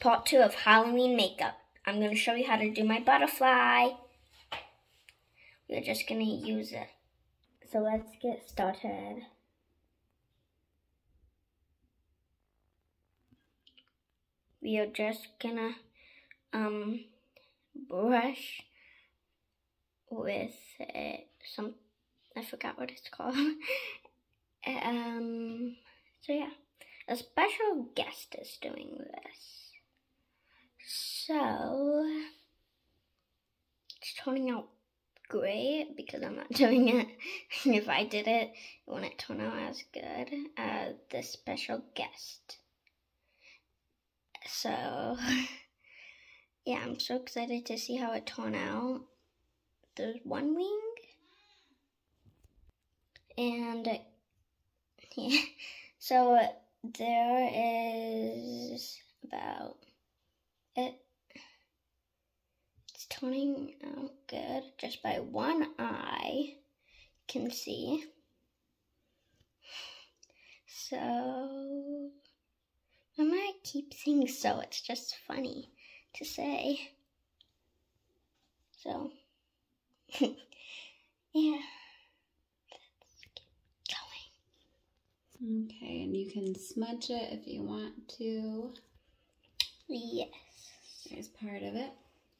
part 2 of Halloween makeup. I'm going to show you how to do my butterfly. We're just going to use it. So let's get started. We are just going to brush with some, I forgot what it's called. So yeah, a special guest is doing this. So it's turning out great because I'm not doing it. If I did it, it wouldn't turn out as good as the special guest. So yeah, I'm so excited to see how it turned out. There's one wing, and yeah, so there is about it. It's turning out good just by one eye, you can see. So I might keep saying so, it's just funny to say. So yeah, let's get going. Okay, and you can smudge it if you want to. Yes. There's part of it.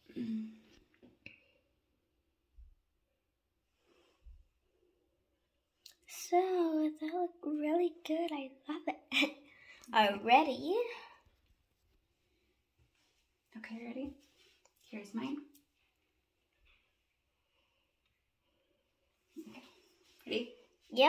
So that looked really good. I love it. Already. Okay, ready? Here's mine. Okay. Ready? Yep.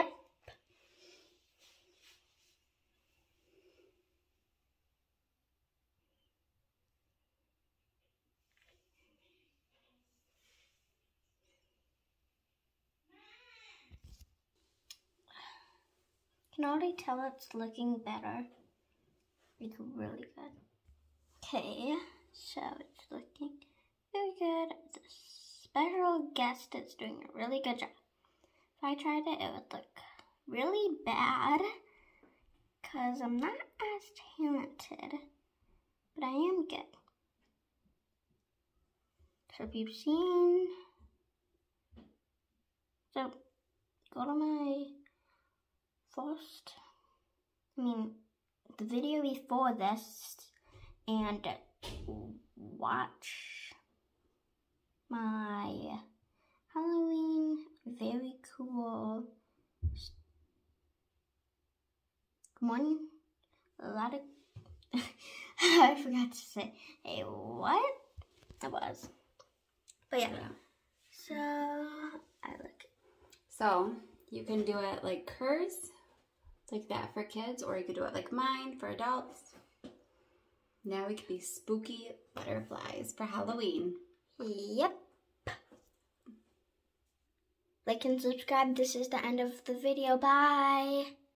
I can already tell it's looking better. Like really good. Okay, so it's looking very good. The special guest is doing a really good job. If I tried it, it would look really bad because I'm not as talented, but I am good. So if you've seen, so go to my the video before this and watch my Halloween very cool one. A lot of I forgot to say hey what it was, but yeah. So I look. So you can do it like hers, like that for kids, or you could do it like mine for adults. Now we could be spooky butterflies for Halloween. Yep. Like and subscribe. This is the end of the video. Bye.